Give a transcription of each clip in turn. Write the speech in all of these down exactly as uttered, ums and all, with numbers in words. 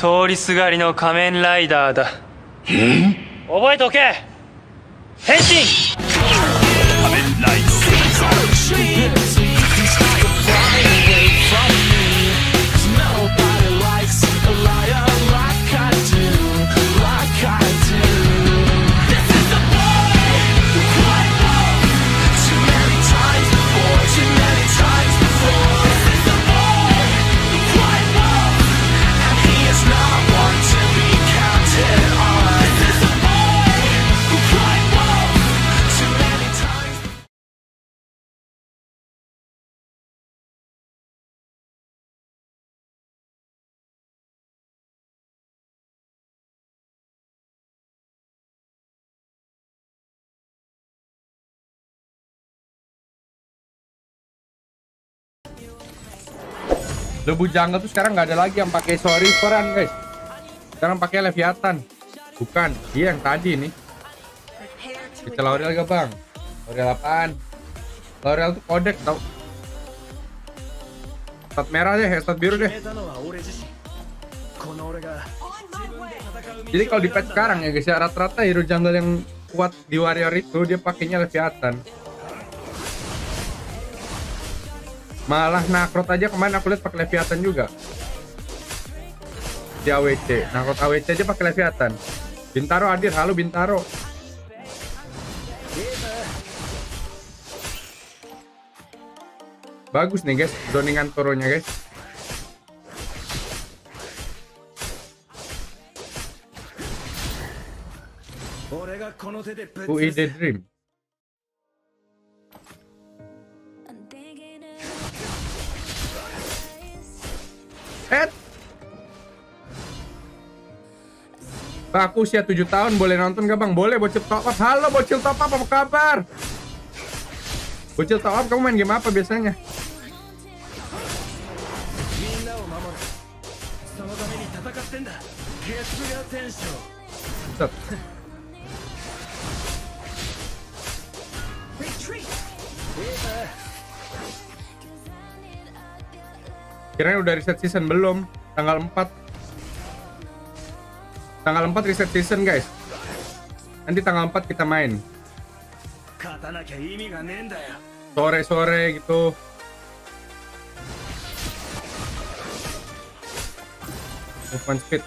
通りすがりの仮面ライダーだ。覚えておけ。変身。仮面ライダー。 Debu jungle tuh sekarang nggak ada lagi yang pakai Sorcerer guys. Sekarang pakai Leviathan. Bukan, dia yang tadi nih. Kita Laurel gak bang? Laurel apaan? Laurel tuh kodek tau. Stat merah deh, stat biru deh. Jadi kalau di patch sekarang ya guys ya, rata-rata hero jungle yang kuat di warrior itu dia pakainya Leviathan. Malah Nakrot aja kemarin aku lihat pakai Leviathan juga. Di A W C, Nakrot A W C aja pakai Leviathan. Bintaro hadir, halo Bintaro. Bagus nih guys, zoningan Toronya guys. U I D Dream. Eh, aku usia tujuh tahun boleh nonton gak bang? Boleh. Bocil top up. Halo bocil top up, apa kabar? Bocil top up, kamu main game apa biasanya? Set. Kirain udah reset season, belum. Tanggal empat. Tanggal empat reset season guys. Nanti tanggal empat kita main. Sore-sore gitu. Movement speed.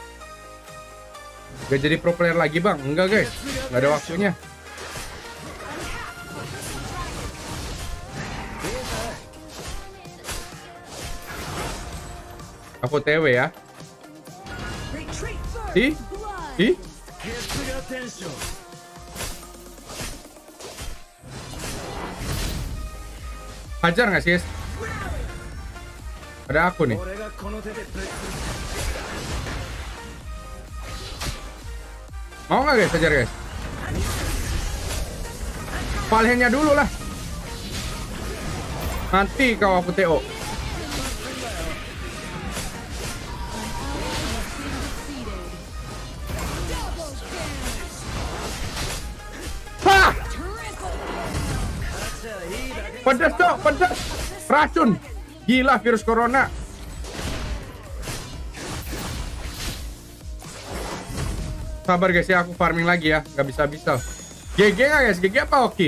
Gak jadi pro player lagi bang? Enggak guys, nggak ada waktunya. Aku T W ya. Ih, ih. Hajar nggak sih guys? Ada aku nih. Mau nggak guys hajar guys? Palenya dulu lah. Mati kau aku T O. Pedas cok, pedas. Racun. Gila virus corona. Sabar guys ya, aku farming lagi ya. Gak bisa-bisa. G G gak guys? G G apa oke?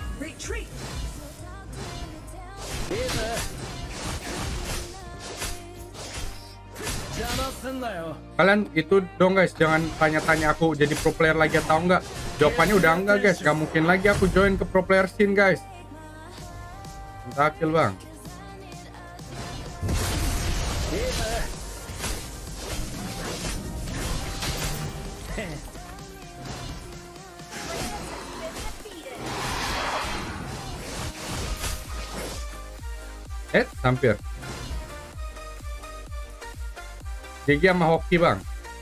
Kalian itu dong guys, jangan tanya-tanya aku jadi pro player lagi atau enggak. Jawabannya udah enggak guys. Gak mungkin lagi aku join ke pro player scene guys. Takil bang. Eh, hampir. Gigi sama hoki bang.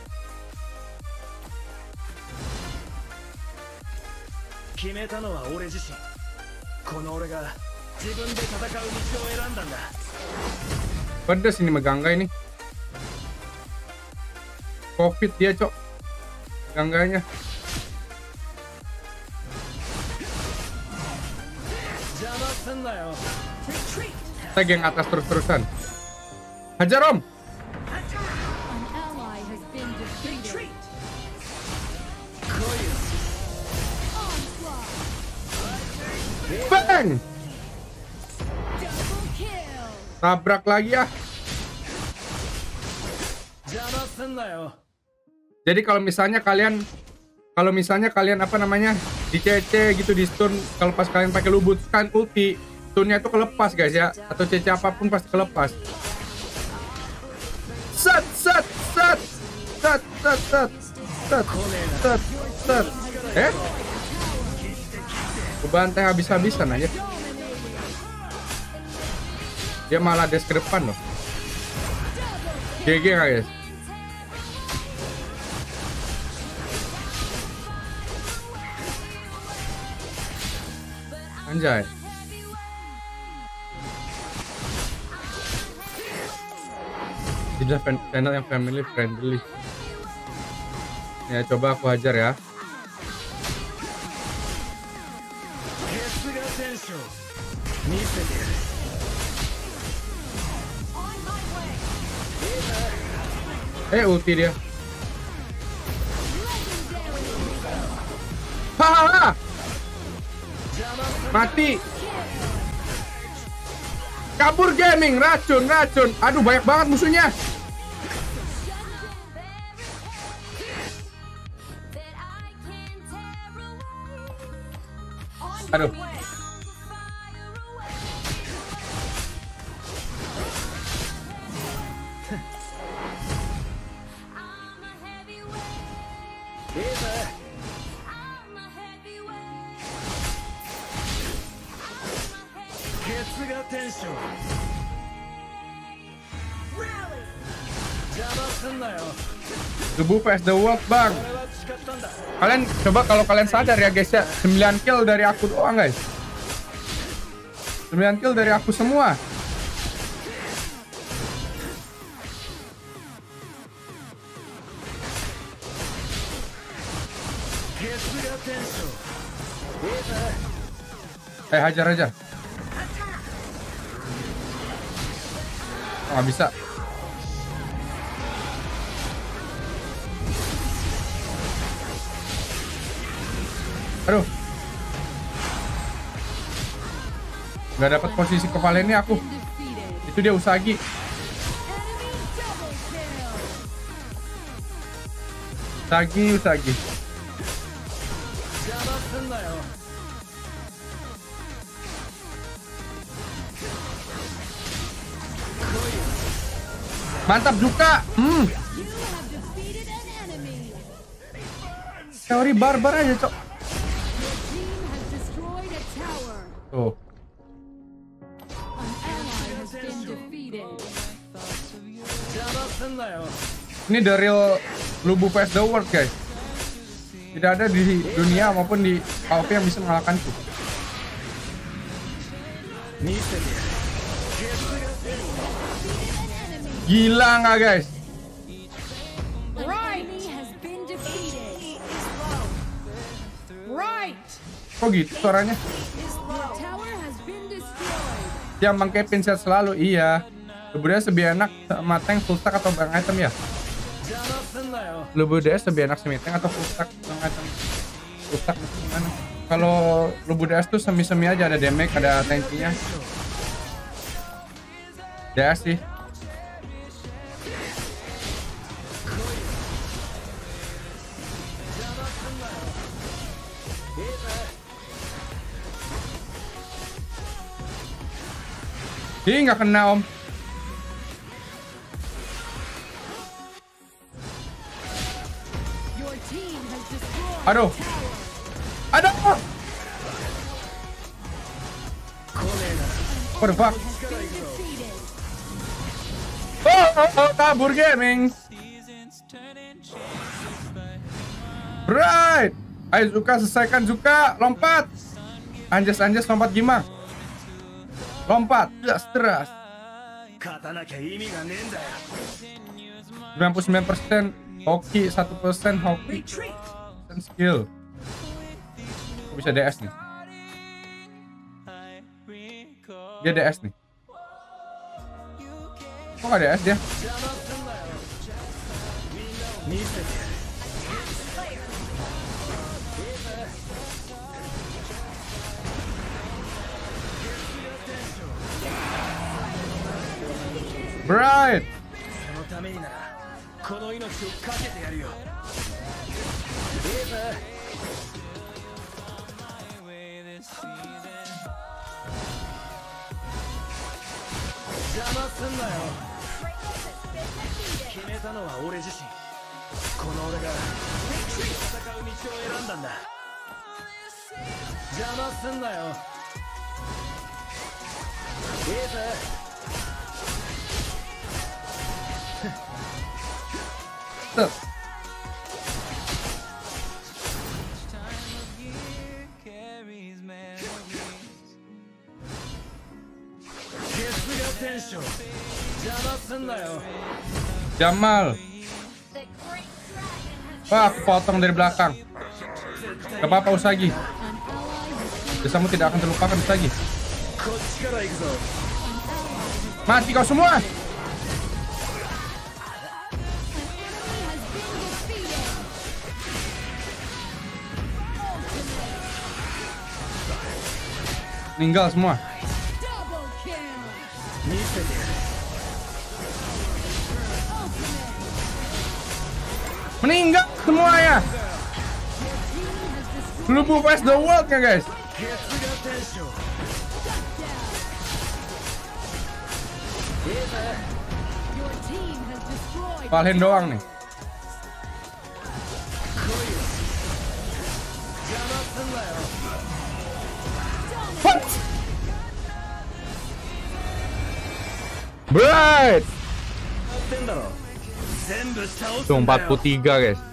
Pedas ini Megangga ini. Covid dia cok. Megangganya. Kita geng atas terus-terusan. Hajar om. Bang! Tabrak lagi ya. Jadi kalau misalnya kalian kalau misalnya kalian apa namanya di C C gitu di stun, kalau pas kalian pakai lubut kan ulti, stunnya itu kelepas guys ya, atau C C apapun pasti kelepas. Set set set set set set set set set. Eh? Kebantai habis-habisan aja. Dia malah dash ke depan loh. G G guys. Anjay. Tidak channel yang family friendly. Ya coba aku hajar ya. Eh ulti dia. Hahaha. Mati. Kabur gaming, racun, racun. Aduh banyak banget musuhnya. Aduh. Tubuh P S The World bang. Kalian coba kalau kalian sadar ya guys ya, sembilan kill dari aku doang guys. sembilan kill dari aku semua. Eh hajar aja. Oh, nggak bisa. Aduh. Nggak dapat posisi kepala ini aku. Itu dia Usagi. Usagi, Usagi. Mantap juga. Hmm. Teori barbar aja, Cok. Tuh. Ini the real Lubu P S The World, guys. Tidak ada di dunia maupun di A O V yang bisa mengalahkanku. Gila nggak, guys? Kok gitu suaranya? Yang bangkai pinset selalu, iya. Lubu D S lebih enak sama tank full stack atau bang item ya? Lubu D S lebih enak semi tank atau full stack bang item? Full stack gimana? Kalau Lubu D S tuh semi-semi aja, ada damage, ada tankinya. D S sih. Ih, nggak kena om. Aduh. Aduh. What the fuck? Oh, oh, oh, kabur gaming. Right. Ayo Zuka, selesaikan Zuka. Lompat. Anjas-anjas lompat gimana? Lompat, teras-teras. sembilan puluh sembilan persen hoki, satu persen hoki dan skill. Kok bisa D S nih? Dia D S nih. Kok nggak D S dia? Bright. そのためにならこの命をかけてやるよ。レーザー。邪魔すんなよ。決めたのは俺自身。この俺が戦う道を選んだんだ。邪魔すんなよ。レーザー。 Tuh. Jamal. Wah, aku potong dari belakang. Gak apa-apa Usagi. Desamu tidak akan terlupakan Usagi. Mati kau semua. Meninggal semua. Meninggal semua ya. Lubu Face the World ya guys. Valhen doang nih. What? Bright. Tuh empat puluh tiga guys.